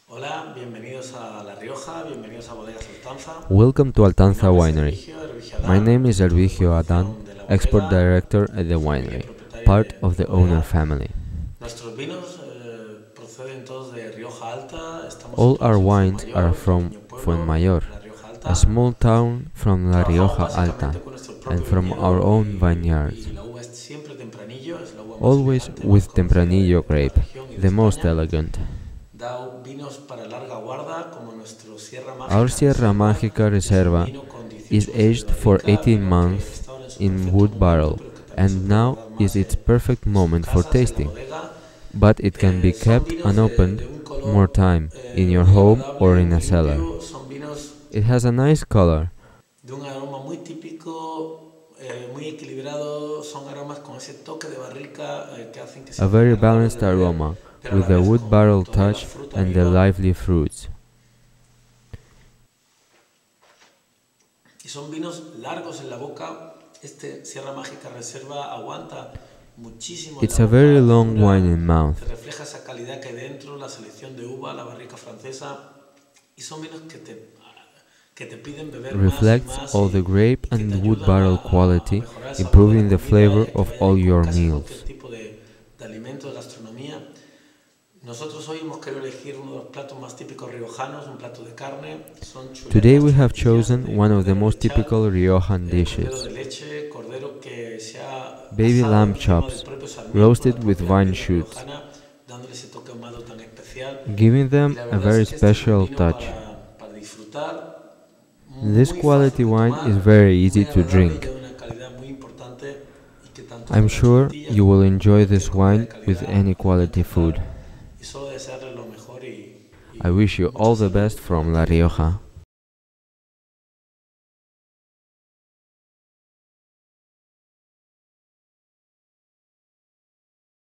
Hola, bienvenidos a La Rioja, bienvenidos a Bodegas Altanza. Welcome to Mi Altanza nombre es Winery. Hervigio My Adán, name is soy Hervigio producción Adan, de la export bodega, director at the familia winery, propietaria part de of the la owner bodega. family. Nuestros vinos proceden todos de Rioja Alta. Estamos All our situados en wines are Fuenmayor, un from pequeño pueblo Fuenmayor, en la Rioja a Alta. small town from La Trabajamos Rioja Alta, básicamente con nuestro and propio from our viñedo own vineyards, y la uva es siempre tempranillo, es la uva más always elegante, más with conocida Tempranillo de la grape, región y de the most España. elegant. Da vinos para larga guarda, como nuestro Sierra Our Mágica Sierra Mágica que es un Reserva vino con 18 is meses de aged for barrica, 18 vino que months está ahora en su in perfecto wood momento, barrel, pero que también se and puede now guardar is más its perfect en sus moment for casas, en la tasting, bodega. but it can be Son kept vinos unopened de un more color time in your muy home or agradable, in a muy cellar. limpio. Son vinos It has a nice color, de un aroma muy típico, muy equilibrado. Son aromas con ese toque de barrica que hacen que a sean muy very agradables balanced de beber, aroma pero a with la the vez wood con barrel toda la touch fruta and the viva. lively fruits. Y son vinos largos en la boca. Este Sierra Mágica Reserva aguanta muchísimo en la It's a very boca, long wine dura, in mouth. te refleja esa calidad que hay dentro, la selección de uva, la barrica francesa. Y son vinos que te piden beber Reflects más all the grape y que te and wood ayudan barrel a quality, mejorar el sabor de improving la the comida y flavor a que of vaya all bien con your casi cualquier meals. tipo de alimento, de gastronomía. Nosotros hoy hemos querido elegir uno de los platos más típicos riojanos, un plato de carne. Son Today chuletas, we have chuletillas chosen de one of the cordero most lechal, typical Riojan cordero de dishes, leche, cordero que se ha baby asado lamb encima del chops, propio sarmiento, la roasted with propia vine piedra shoots, riojana, dándole ese toque ahumado tan especial. giving Y them la a verdad very es que este es un special vino touch. para disfrutar, This muy quality fácil de wine is tomar, very muy easy to agradable y drink. de una calidad muy importante y que tanto I'm con las sure chuletillas you will como con enjoy cualquier this comida de wine with calidad any les va a quality food. encantar. Y solo desearles lo mejor I wish you mucha all the salud. best from La Rioja.